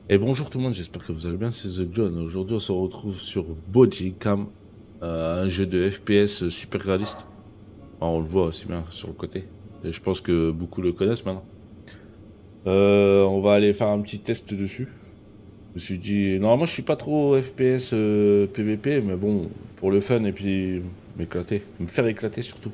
Et bonjour tout le monde, j'espère que vous allez bien, c'est The John. Aujourd'hui on se retrouve sur Body Cam, un jeu de FPS super réaliste. Enfin, on le voit aussi bien sur le côté. Et je pense que beaucoup le connaissent maintenant. On va aller faire un petit test dessus. Je me suis dit, normalement je suis pas trop FPS PVP, mais bon, pour le fun et puis m'éclater, me faire éclater surtout.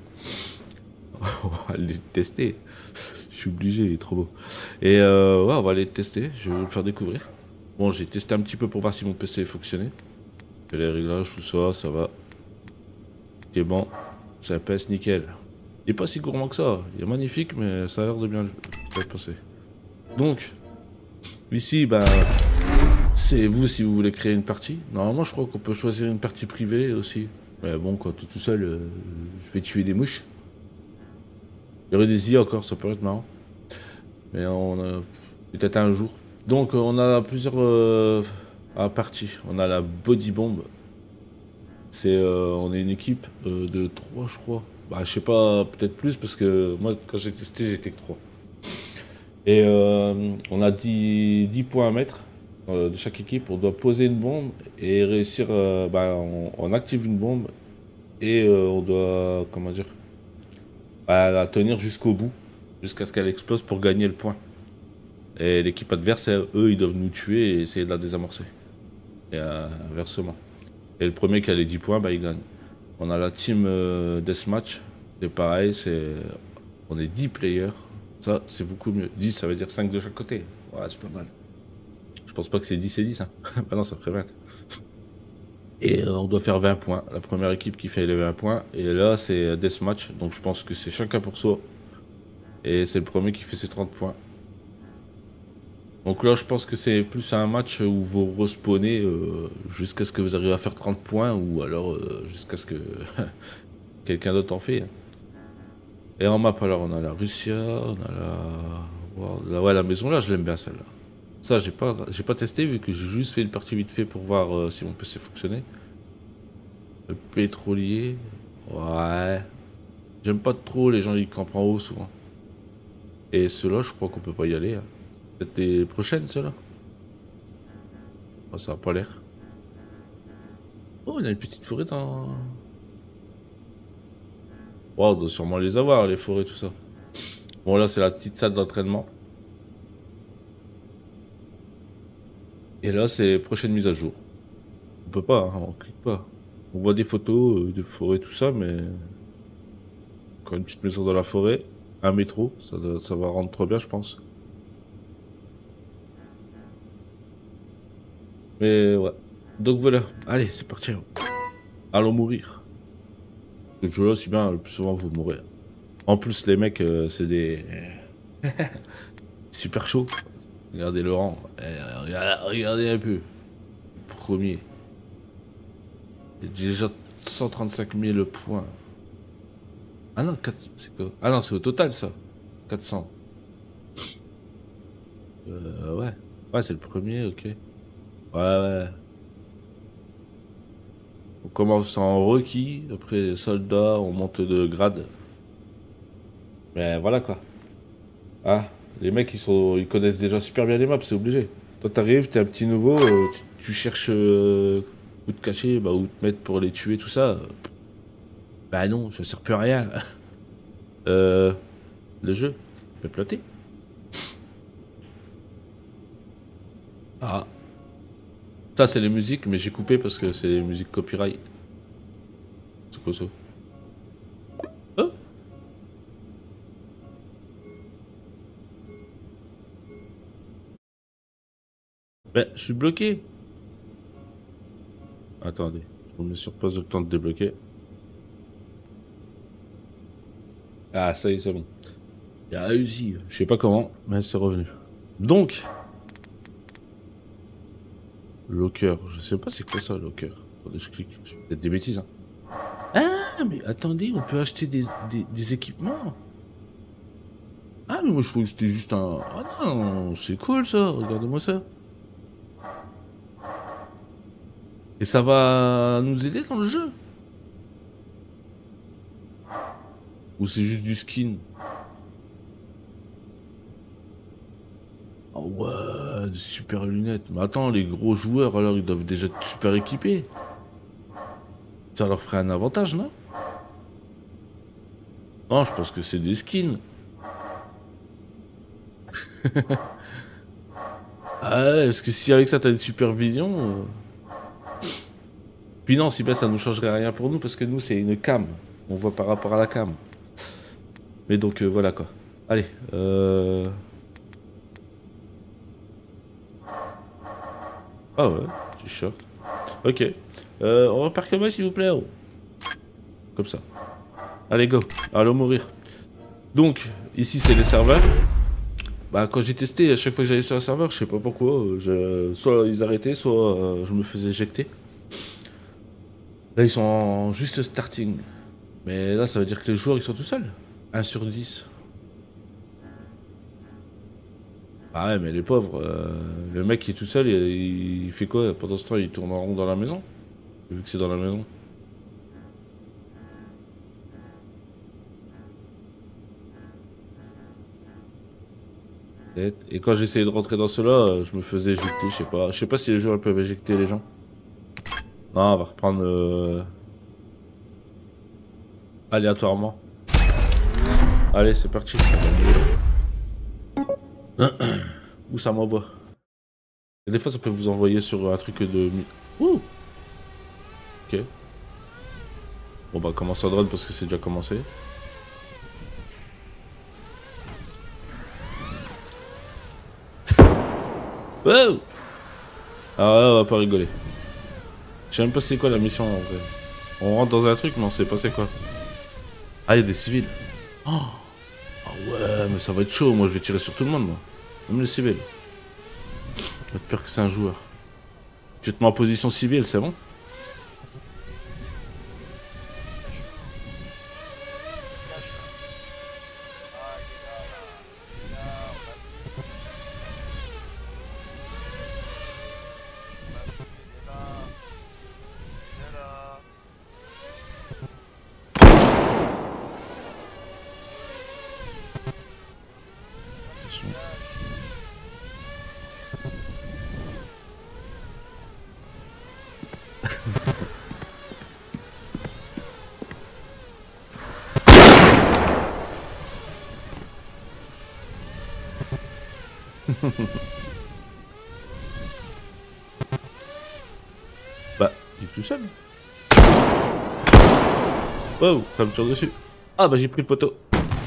On va aller le tester. Je suis obligé, il est trop beau. Et ouais, on va aller le tester, je vais vous le faire découvrir. Bon, j'ai testé un petit peu pour voir si mon PC fonctionnait. Fait les réglages, tout ça, ça va. C'est bon, ça pèse nickel. Il est pas si gourmand que ça. Il est magnifique, mais ça a l'air de bien passer. Donc, ici, ben, c'est vous si vous voulez créer une partie. Normalement, je crois qu'on peut choisir une partie privée aussi. Mais bon, quand tout seul, je vais tuer des mouches. Il y aurait des IA encore, ça pourrait être marrant. Mais on a peut-être un jour. Donc, on a plusieurs parties. On a la body bomb. On est une équipe de 3 je crois. Bah, je sais pas, peut-être plus, parce que moi, quand j'ai testé, j'étais que 3. Et on a 10 points à mettre de chaque équipe. On doit poser une bombe et réussir. Bah, on active une bombe et on doit, comment dire, bah, la tenir jusqu'au bout, jusqu'à ce qu'elle explose pour gagner le point. Et l'équipe adverse, eux, ils doivent nous tuer et essayer de la désamorcer. Et inversement. Et le premier qui a les 10 points, bah, il gagne. On a la team Deathmatch. C'est pareil, on est 10 players. Ça, c'est beaucoup mieux. 10, ça veut dire 5 de chaque côté. Ouais, c'est pas mal. Je pense pas que c'est 10 et 10. Hein. Bah non, ça ferait 20. Et on doit faire 20 points. La première équipe qui fait les 20 points. Et là, c'est Deathmatch. Donc je pense que c'est chacun pour soi. Et c'est le premier qui fait ses 30 points. Donc là, je pense que c'est plus un match où vous respawnez jusqu'à ce que vous arrivez à faire 30 points. Ou alors jusqu'à ce que quelqu'un d'autre en fait. Et en map, alors, on a la Russia, on a ouais, la maison là, je l'aime bien celle-là. Ça, j'ai pas testé vu que j'ai juste fait une partie vite fait pour voir si mon PC fonctionnait. Le pétrolier, ouais. J'aime pas trop les gens qui campent en haut souvent. Et ceux-là, je crois qu'on peut pas y aller. Hein. Peut-être les prochaines, ceux-là. Oh, ça a pas l'air. Oh, on a une petite forêt dans. Oh, on doit sûrement les avoir, les forêts, tout ça. Bon, là, c'est la petite salle d'entraînement. Et là, c'est les prochaines mises à jour. On peut pas, hein, on clique pas. On voit des photos de forêt, tout ça, mais encore une petite maison dans la forêt, un métro, ça va rendre trop bien, je pense. Mais ouais. Donc voilà, allez, c'est parti. Allons mourir. Ce jeu-là, si bien, le plus souvent, vous mourrez. En plus, les mecs, c'est des super chauds. Regardez le rang. Regardez un peu. Premier. Il y a déjà 135 000 points. Ah non, 4, c'est quoi? Ah non, c'est au total ça. 400. Ouais. Ouais, c'est le premier, ok. Ouais, ouais. On commence en requis, après soldat, on monte de grade. Mais voilà quoi. Ah, les mecs ils connaissent déjà super bien les maps, c'est obligé. Toi t'arrives, t'es un petit nouveau, tu cherches où te cacher, bah, où te mettre pour les tuer, tout ça. Bah non, ça sert plus à rien. euh, le jeu, peut ploter. Ah, ça c'est les musiques, mais j'ai coupé parce que c'est les musiques copyright. C'est quoi ça? Oh, bah, je suis bloqué. Attendez, je me mets sur pause le temps de débloquer. Ah, ça y est, c'est bon. Il a réussi. Je sais pas comment, mais c'est revenu. Donc, locker. Je sais pas c'est quoi ça, locker. Attendez, je clique. Je fais peut-être des bêtises, hein. Ah, mais attendez, on peut acheter des équipements. Ah, mais moi je trouvais que c'était juste un. Ah non, c'est cool ça. Regardez-moi ça. Et ça va nous aider dans le jeu. Ou c'est juste du skin. Ah ouais, des super lunettes. Mais attends, les gros joueurs, alors, ils doivent déjà être super équipés. Ça leur ferait un avantage, non? Non, je pense que c'est des skins. Ah ouais, parce que si avec ça, t'as une supervision... Puis non, si bien ça nous changerait rien pour nous, parce que nous, c'est une cam. On voit par rapport à la cam. Mais donc, voilà, quoi. Allez, Ah ouais, c'est chaud. Ok. On repart comme ça, s'il vous plaît. Oh. Comme ça. Allez, go. Allons mourir. Donc, ici, c'est les serveurs. Bah, quand j'ai testé, à chaque fois que j'allais sur un serveur, je sais pas pourquoi, soit ils arrêtaient, soit je me faisais éjecter. Là, ils sont en juste starting. Mais là, ça veut dire que les joueurs, ils sont tout seuls. 1/10. Ah ouais, mais les pauvres, le mec qui est tout seul, il fait quoi pendant ce temps? Il tourne en rond dans la maison? Vu que c'est dans la maison. Et quand j'essayais de rentrer dans cela, je me faisais éjecter, je sais pas. Je sais pas si les joueurs peuvent éjecter les gens. Non, on va reprendre aléatoirement. Allez, c'est parti. Où ça m'envoie? Et des fois, ça peut vous envoyer sur un truc de... Ouh. Ok. Bon bah, commence à drone parce que c'est déjà commencé. Wow. Ah ouais, on va pas rigoler. Je sais même pas c'est quoi la mission en vrai. On rentre dans un truc mais on sait pas c'est quoi. Ah, il y a des civils. Oh. Ah ouais, mais ça va être chaud. Moi, je vais tirer sur tout le monde, moi. Même les civils. J'ai peur que c'est un joueur. Tu te mets en position civile, c'est bon? Bah, il est tout seul. Wow, ça me tire dessus. Ah bah j'ai pris le poteau.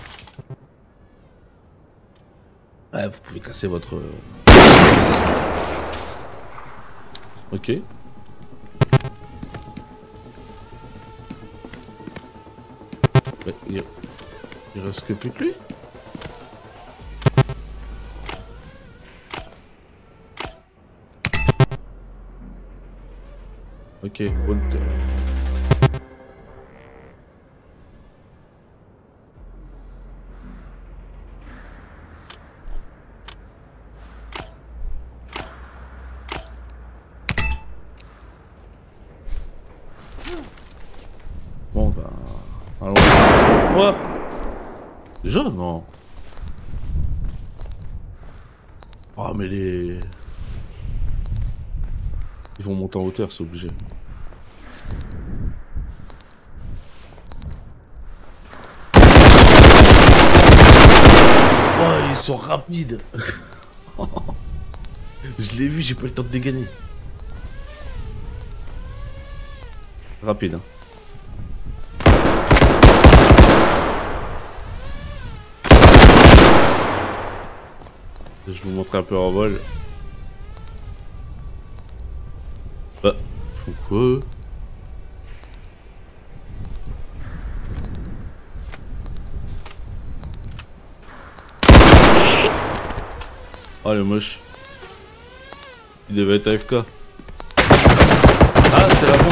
Ouais, vous pouvez casser votre... Ok. Ouais, il reste que plus que lui. Ok, bon... Bon bah... Allons... Oh. Déjà, non. Ah mais les... Ils vont monter en hauteur, c'est obligé. Oh, ils sont rapides. Je l'ai vu, j'ai pas eu le temps de dégainer. Rapide, hein. Je vous montre un peu en vol. Bah, faut quoi? Oh, le moche. Il devait être AFK. Ah, c'est la bombe.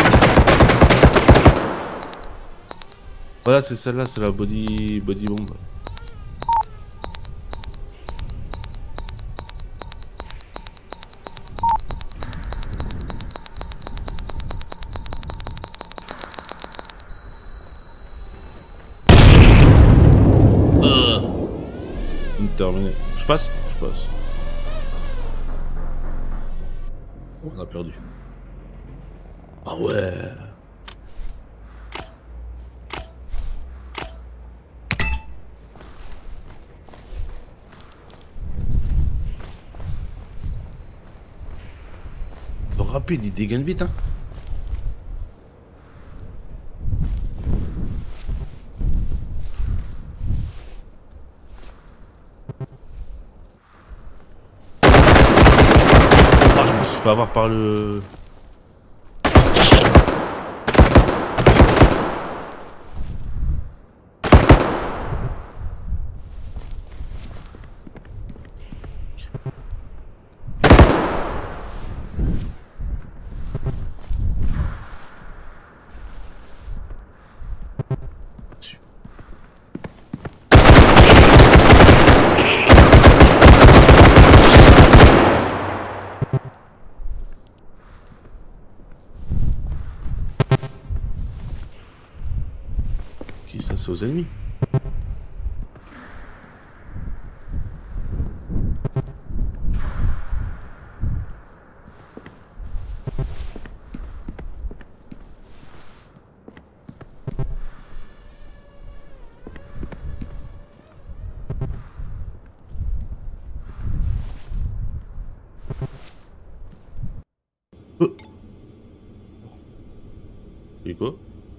Voilà, c'est celle-là, c'est la body bomb. Terminé. Je passe? Je passe. On a perdu. Ah ouais. Rapide, il dégaine vite, hein. Ah, je me suis fait avoir par le... Qui ça, c'est aux ennemis? Et quoi?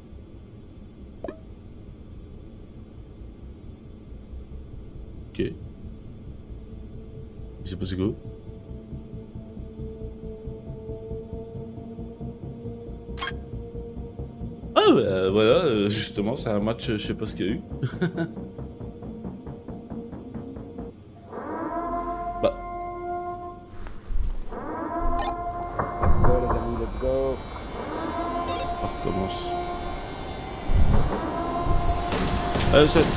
Ok. Il s'est passé quoi? Ah bah voilà, justement, c'est un match, je sais pas ce qu'il y a eu. Bah. Let's go. On recommence. Allez, c'est...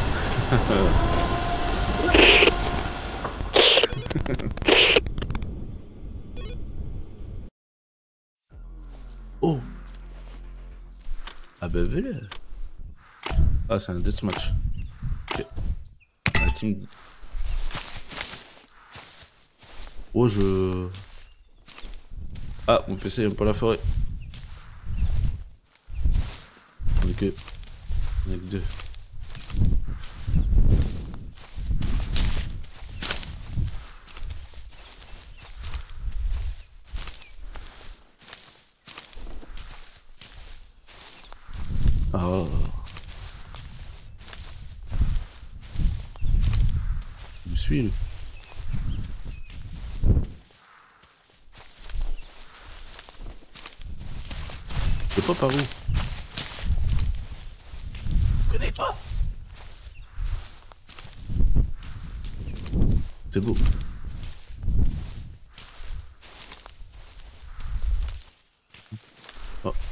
Oh. Ah bah voilà. Ah, c'est un deathmatch. Ok. La team... Oh, je... Ah, mon PC aime pas la forêt. On est que... On est que deux. Ah. Il me suit, lui. Je sais pas par où. Connais-toi. C'est beau. Oh.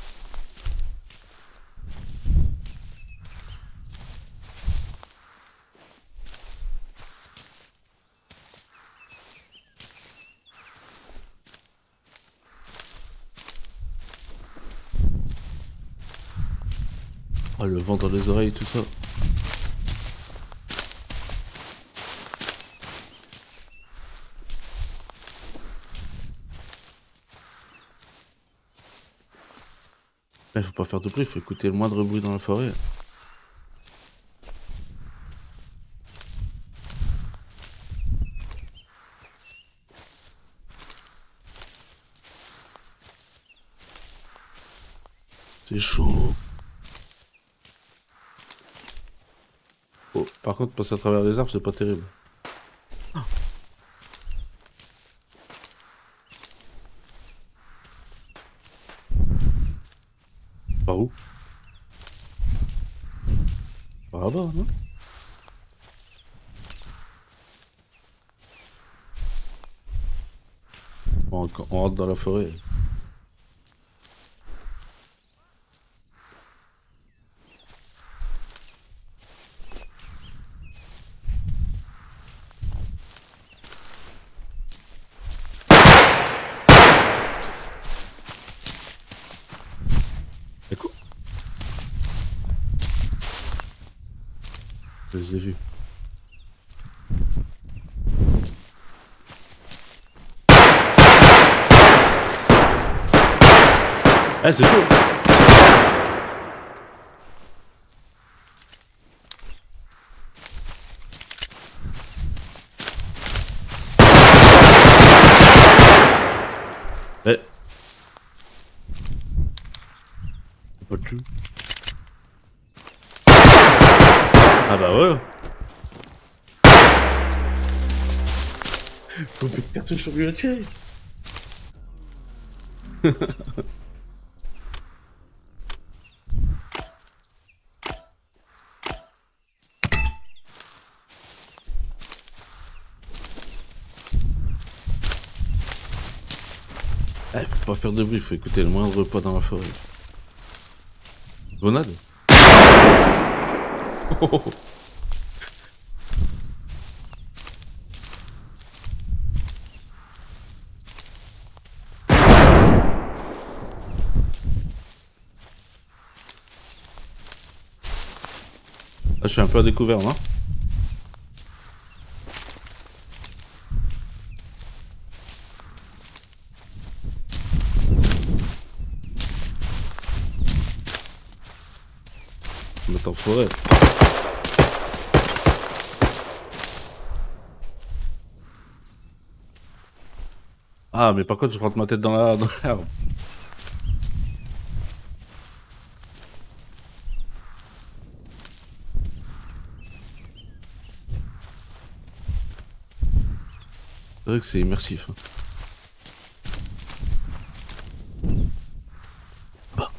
Oh, le vent dans les oreilles, tout ça. Il faut pas faire de bruit, il faut écouter le moindre bruit dans la forêt. C'est chaud. Oh, par contre, passer à travers les arbres, c'est pas terrible. Ah. Par où? Par là-bas, non? On rentre dans la forêt. Écoute. Je les ai vus. Eh, c'est chaud. Eh. Pas de cul. Ah bah ouais. Combien de cartouches sur lui a tiré? Eh, faut pas faire de bruit, faut écouter le moindre pas dans la forêt. Grenade. Oh. Ah, je suis un peu à découvert, non? Je me mets en forêt. Ah, mais par contre, je rentre ma tête dans l'herbe. C'est vrai que c'est immersif. Bah.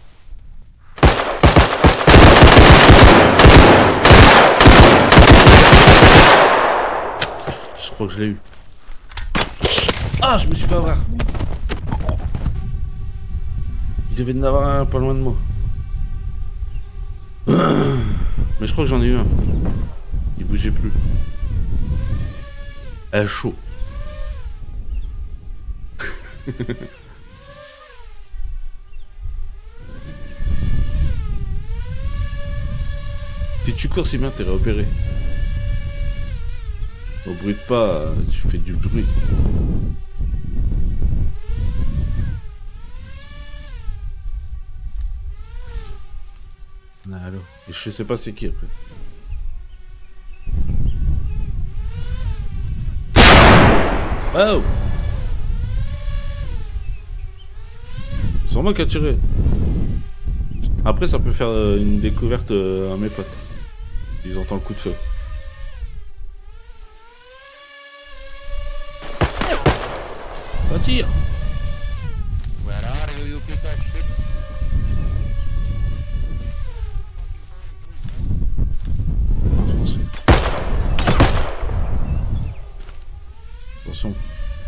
Je crois que je l'ai eu. Ah, je me suis fait avoir. Il devait y en avoir un pas loin de moi. Mais je crois que j'en ai eu un. Il bougeait plus. Chaud. Si tu cours, c'est bien, t'es repéré. Au bruit de pas, tu fais du bruit. Ah, allô. Et je sais pas c'est qui après. Oh! C'est moi qui a tiré. Après, ça peut faire une découverte à mes potes. Ils entendent le coup de feu. Va tire! Where are you, you piece of shit? Attention.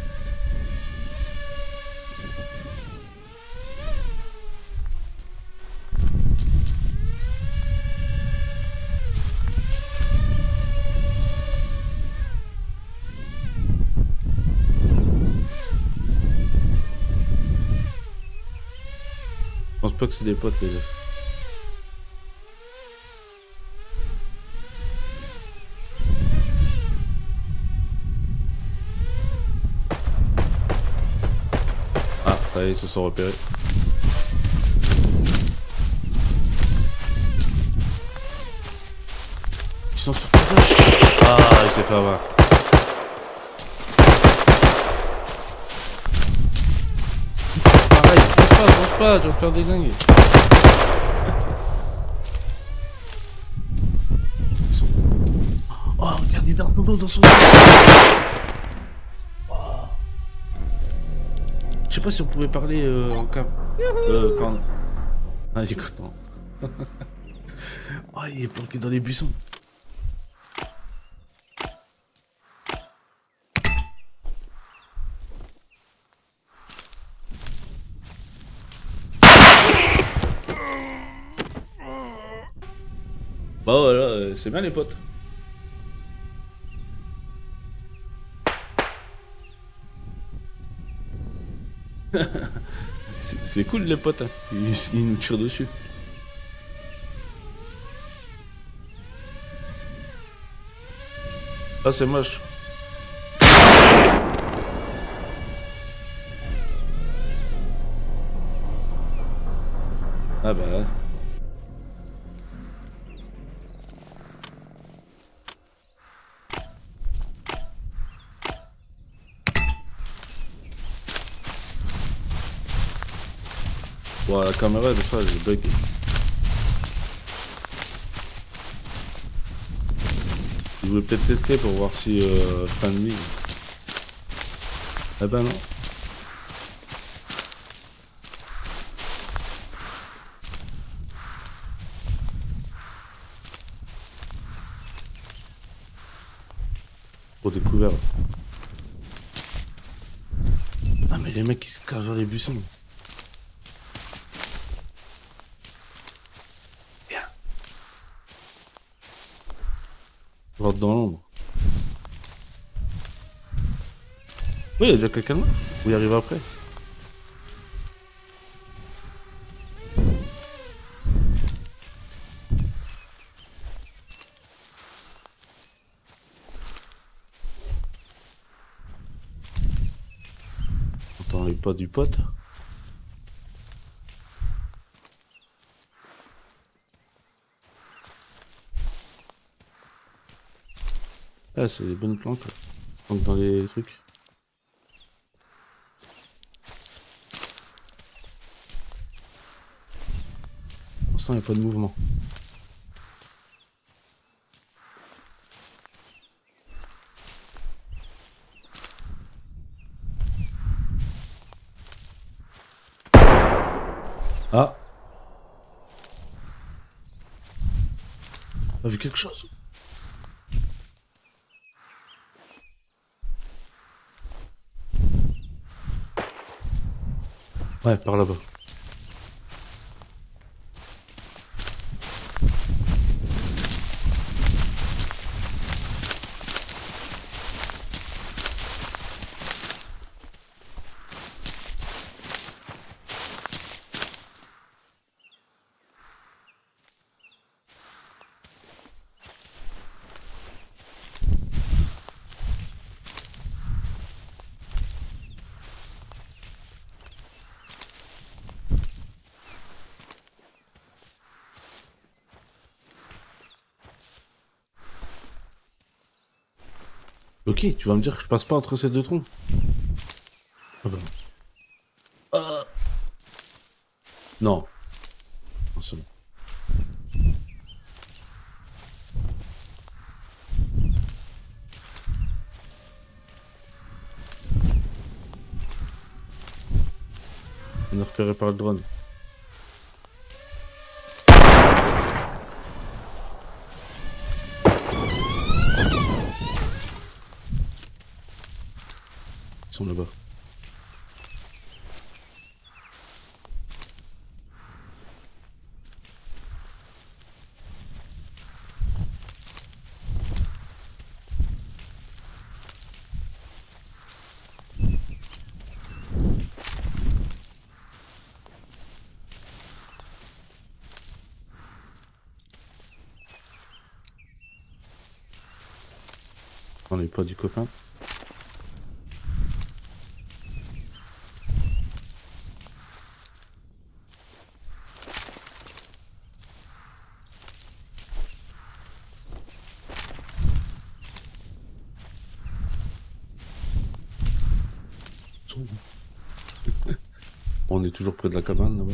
Je pense pas que c'est des potes les deux. Ah, ça y est, ils se sont repérés. Ils sont sur ta gauche. Ah, il s'est fait avoir. Pense pas, tu vas me faire des dingues. Ils sont... Oh, regarde, il dort dans son... Oh. Je sais pas si on pouvait parler en cas... quand... Ah, il est content. Oh, il est planqué dans les buissons. Bah voilà, c'est bien les potes. C'est cool les potes, hein. Ils nous tirent dessus. Ah, c'est moche. Ah bah ouais. Bon, la caméra, des fois, elle bug. Je voulais peut-être tester pour voir si friendly. Ah bah non. Pour découvert. Ah mais les mecs ils se cachent dans les buissons. Bien. On rentre dans l'ombre. Oui, il y a déjà quelqu'un là. Ou il arrive après. On entend les pas du pote. Ah, c'est des bonnes plantes. Là. Donc dans les trucs. Pour l'instant, il n'y a pas de mouvement. Ah! On a vu quelque chose. Ouais, par là-bas. Ok, tu vas me dire que je passe pas entre ces deux troncs. Ah bah. Non. Non, c'est bon. On est repéré par le drone. Ils sont là-bas. On n'est pas du copain. On est toujours près de la cabane là-bas.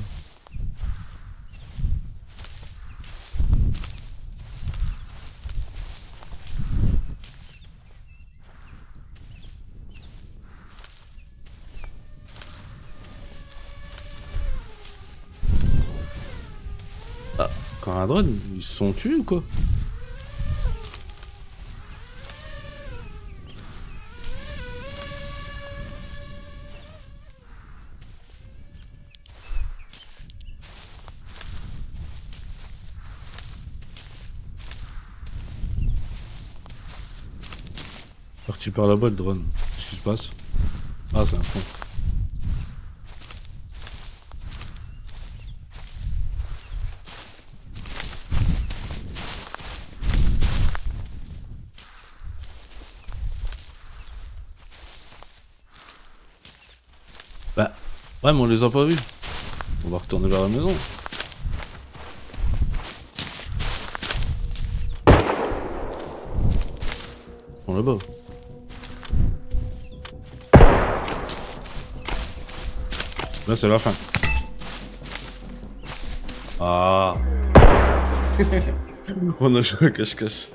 Ah, quand un drone, ils se sont tués ou quoi? Parti par là-bas le drone. Qu'est-ce qui se passe? Ah, c'est un con. Bah, ouais, mais on les a pas vus. On va retourner vers la maison. là-bas. Là, c'est la fin. Ah. On a joué à cache-cache.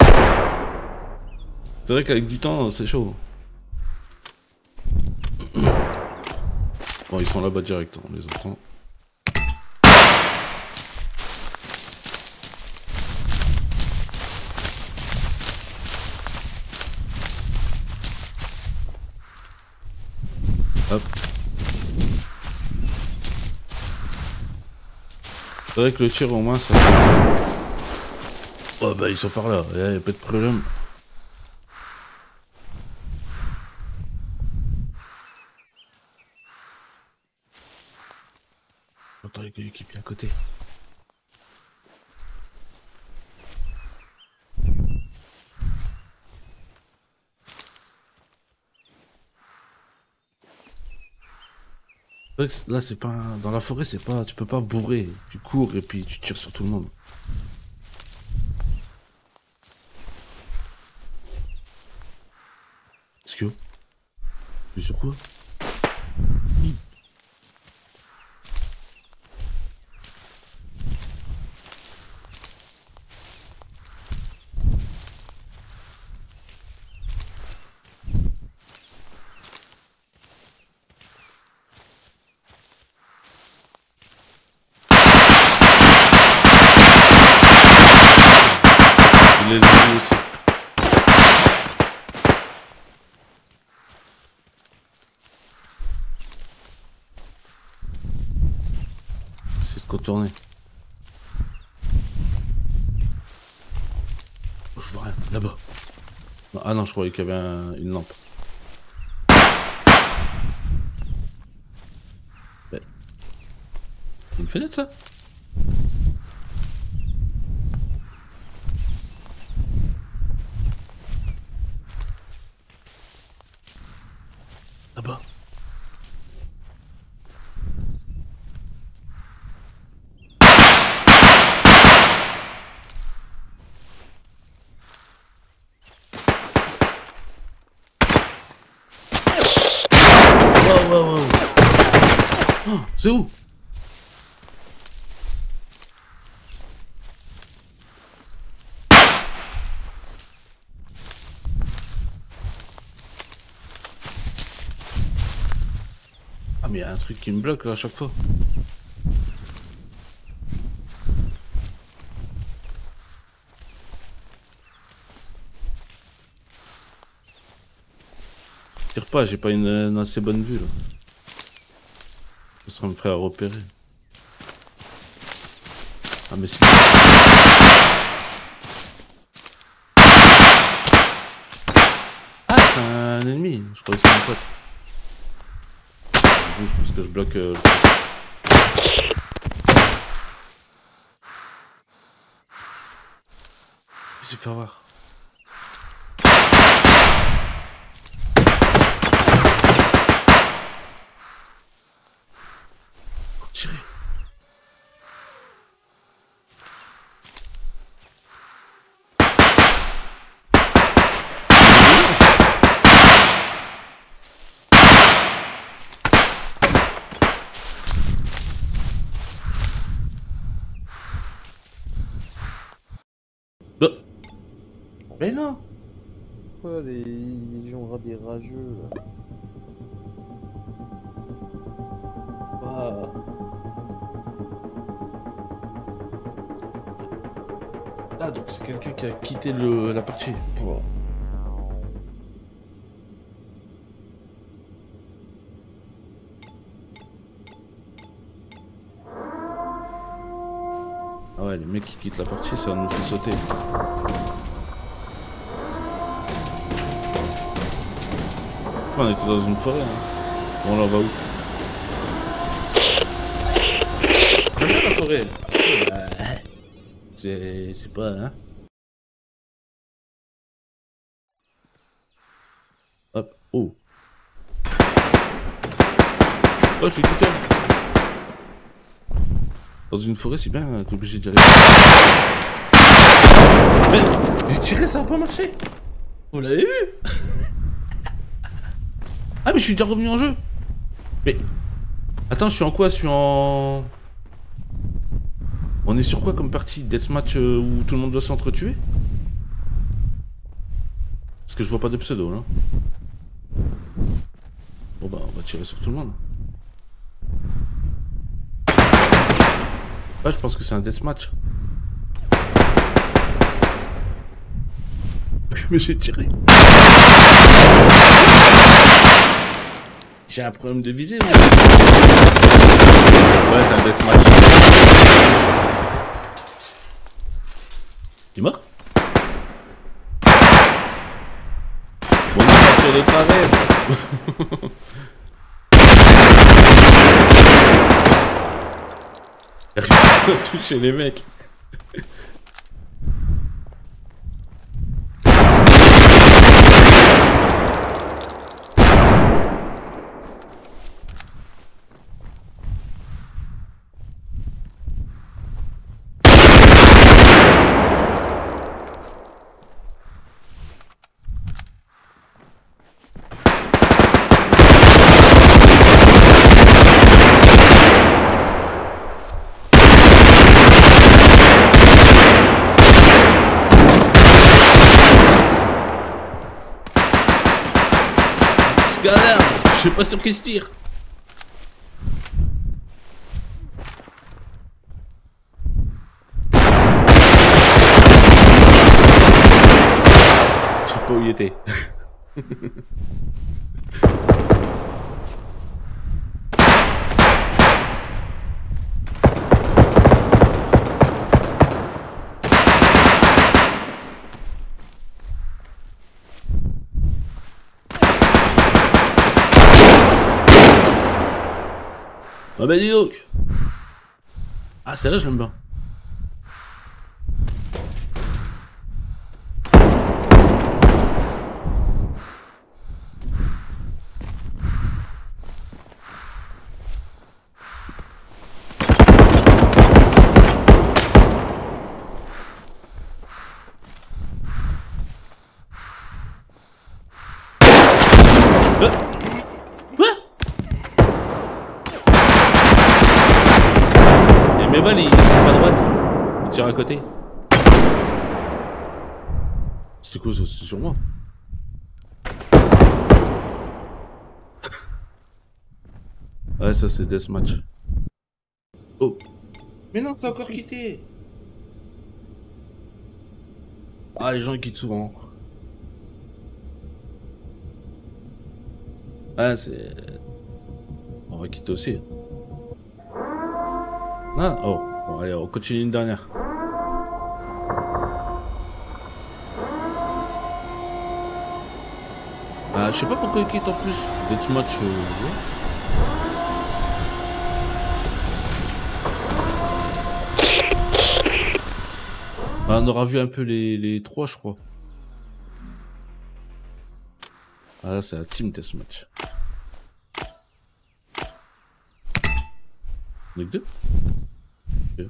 C'est vrai qu'avec du temps, c'est chaud. Bon, ils sont là-bas direct, on les entend. Hop. C'est vrai que le tir au moins ça... Oh bah ils sont par là, y'a pas de problème. J'entends les coéquipiers à côté. Là c'est pas... Dans la forêt c'est pas... Tu peux pas bourrer. Tu cours et puis tu tires sur tout le monde. Qu'est-ce que... Tu sur quoi? Il est lui aussi. C'est de contourner. Oh, je vois rien, là-bas. Ah non, je croyais qu'il y avait une lampe. Mais... Une fenêtre ça? Là-bas. Wow. Oh, c'est où? Ah mais il y a un truc qui me bloque là à chaque fois. Tire pas, j'ai pas une assez bonne vue là. Ça me ferait repérer. Ah mais c'est... Ah c'est un ennemi, je crois que c'est un pote. Je bouge parce que je bloque le... Il s'est fait avoir. Tirer. Mais non. Pourquoi les gens des rageux là? Ah. Ah donc c'est quelqu'un qui a quitté la partie. Oh. Ah ouais, les mecs qui quittent la partie, ça nous fait sauter. On était dans une forêt, hein. Bon, là, on va où? J'aime bien la forêt. C'est pas, hein. Hop, oh. Oh, je suis tout seul. Dans une forêt, c'est bien, t'es obligé d'y aller. Mais j'ai tiré, ça a pas marché. Vous l'avez vu? Ah mais je suis déjà revenu en jeu. Mais... Attends, je suis en quoi? Je suis en... On est sur quoi comme partie? Deathmatch où tout le monde doit s'entretuer? Parce que je vois pas de pseudo là. Bon bah on va tirer sur tout le monde. Ouais, je pense que c'est un deathmatch. Mais j'ai tiré. J'ai un problème de visée. Ouais, c'est un deathmatch. Il est mort? Bon, on va tirer les travers. Toucher les mecs. Galère, je sais pas sur qui se tire. Je sais pas où il était. Ah bah dis donc. Ah celle-là je l'aime bien. Mes balles ils sont pas à droite, ils tirent à côté. C'était quoi ça? C'est sur moi. Ouais ça c'est deathmatch. Oh. Mais non t'as encore quitté. Ah les gens ils quittent souvent. Ah c'est... On va quitter aussi. Ah, oh, bon, allez, on continue une dernière. Bah, je sais pas pourquoi il quitte en plus. Deathmatch, ouais. Bah, on aura vu un peu les trois, je crois. Ah, là, c'est un team deathmatch. On est que deux? Okay.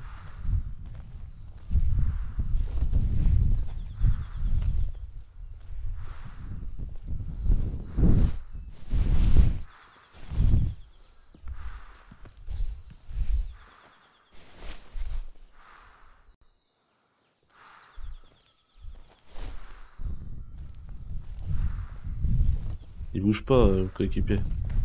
Il bouge pas, le coéquipier.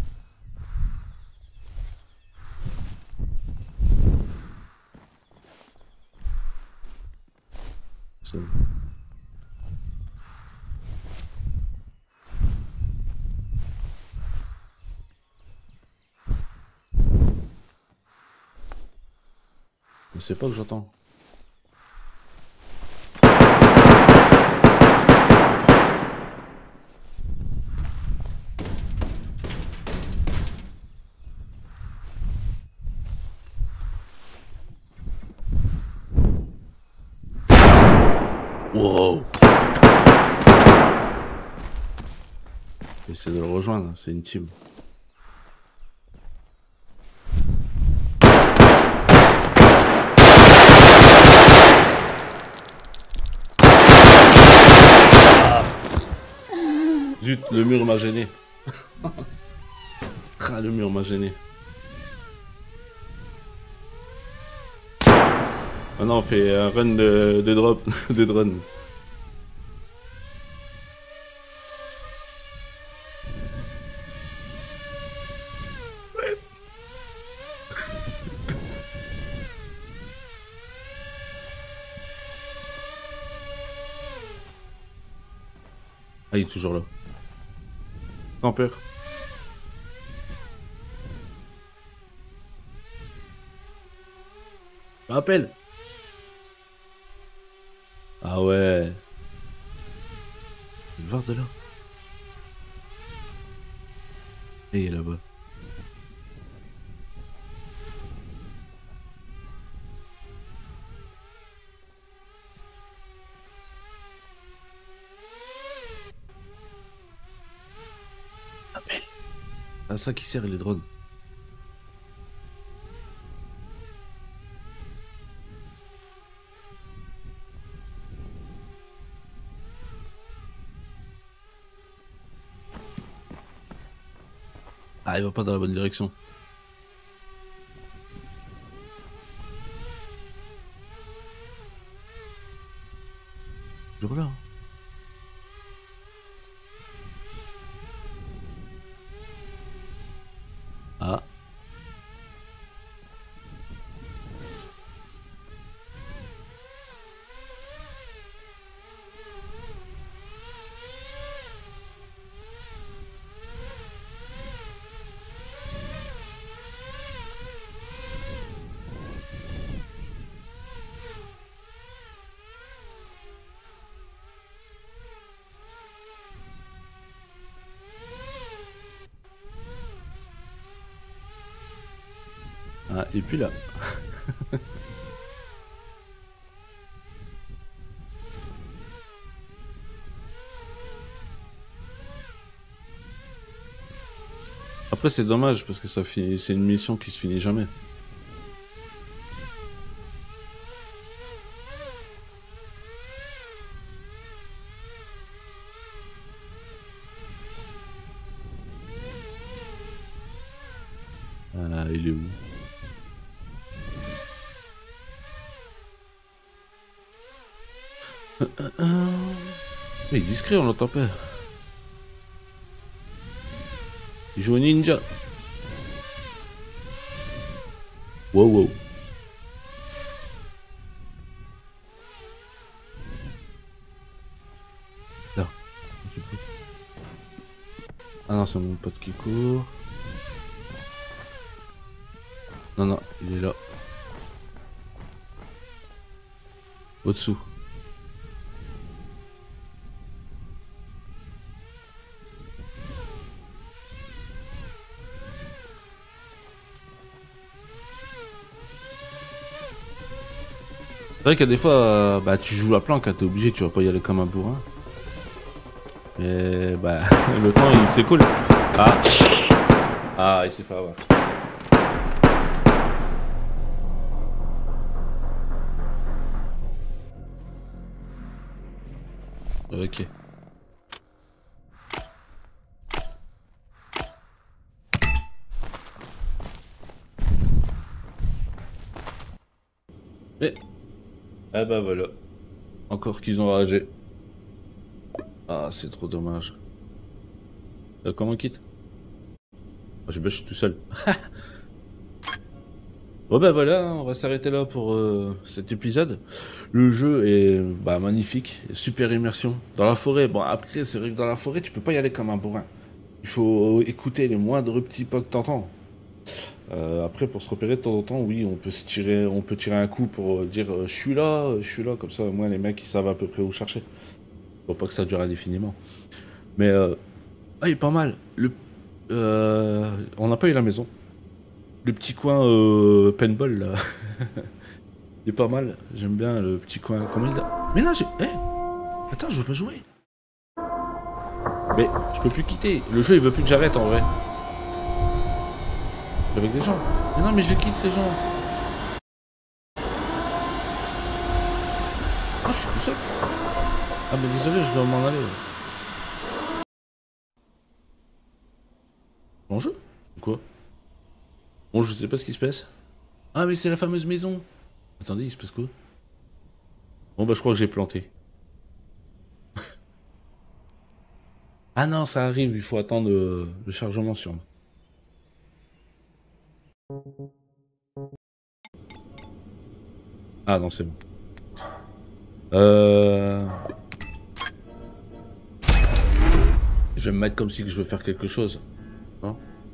C'est pas que j'entends. Wow. Essaye de le rejoindre, c'est une team. Zut, le mur m'a gêné. Ah, le mur m'a gêné. Maintenant, on fait un run de drop, de drone. Ah, il est toujours là. Campeur. Je rappelle. Ah ouais. Je vais le voir de là. Et il est là-bas. Appelle. À ça qui sert les drones. Ah, il va pas dans la bonne direction. Toujours là. Ah. Ah, et puis là. Après, c'est dommage parce que ça finit, c'est une mission qui se finit jamais. Ah, il est où? Il est discret, on l'entend pas. Il joue au ninja. Wow, wow. Là. Ah non, c'est mon pote qui court. Non, non, il est là. Au-dessous. C'est vrai qu'il y a des fois, bah, tu joues la planque, hein, t'es obligé, tu vas pas y aller comme un bourrin. Et bah, le temps, il s'écoule. Ah. Ah, il s'est fait avoir. Ok. Mais... Ah bah voilà. Encore qu'ils ont ragé. Ah, c'est trop dommage. Comment on quitte? Ah, je suis tout seul. Bon bah voilà, on va s'arrêter là pour cet épisode. Le jeu est bah, magnifique, super immersion. Dans la forêt, bon après c'est vrai que dans la forêt tu peux pas y aller comme un bourrin. Il faut écouter les moindres petits pas que t'entends. Après pour se repérer de temps en temps, oui on peut tirer un coup pour dire je suis là, comme ça au moins les mecs ils savent à peu près où chercher. Faut pas que ça dure indéfiniment. Mais ah, il est pas mal. On n'a pas eu la maison. Le petit coin paintball là. Il est pas mal. J'aime bien le petit coin. Comment il a... Mais là j'ai... Eh, attends, je veux pas jouer. Mais je peux plus quitter. Le jeu il veut plus que j'arrête en vrai. Avec des gens. Mais non mais je quitte les gens. Ah je suis tout seul. Ah mais désolé, je dois m'en aller. En jeu? Quoi? Bon, je sais pas ce qui se passe. Ah, mais c'est la fameuse maison. Attendez, il se passe quoi? Bon, bah, je crois que j'ai planté. Ah non, ça arrive, il faut attendre le chargement sur moi. Ah non, c'est bon. Je vais me mettre comme si je veux faire quelque chose. Non?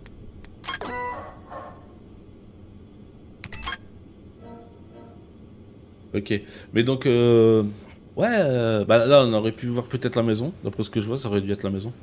Ok. Mais donc, ouais, bah là, on aurait pu voir peut-être la maison. D'après ce que je vois, ça aurait dû être la maison.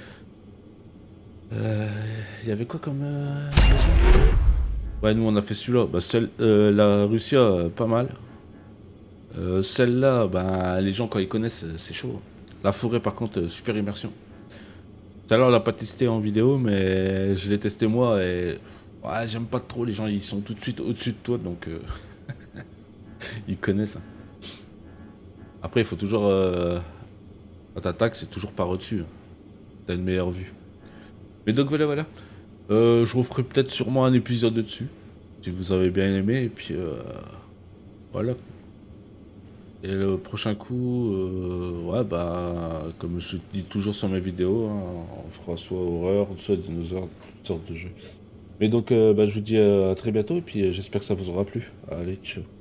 Il y avait quoi comme maison? Ouais, nous, on a fait celui-là. Bah, la Russia, pas mal. Celle-là, bah, les gens, quand ils connaissent, c'est chaud. La forêt, par contre, super immersion. Tout à l'heure, on l'a pas testé en vidéo, mais je l'ai testé moi et... Ouais, j'aime pas trop, les gens, ils sont tout de suite au-dessus de toi, donc... ils connaissent. Après, il faut toujours... Quand t'attaques, c'est toujours par au-dessus. Hein. T'as une meilleure vue. Mais donc, voilà, voilà. Je referai peut-être sûrement un épisode dessus. Si vous avez bien aimé, et puis... voilà. Et le prochain coup, ouais, bah, comme je dis toujours sur mes vidéos, hein, on fera soit horreur, soit dinosaure, toutes sortes de jeux. Mais donc, bah, je vous dis à très bientôt, et puis j'espère que ça vous aura plu. Allez, ciao.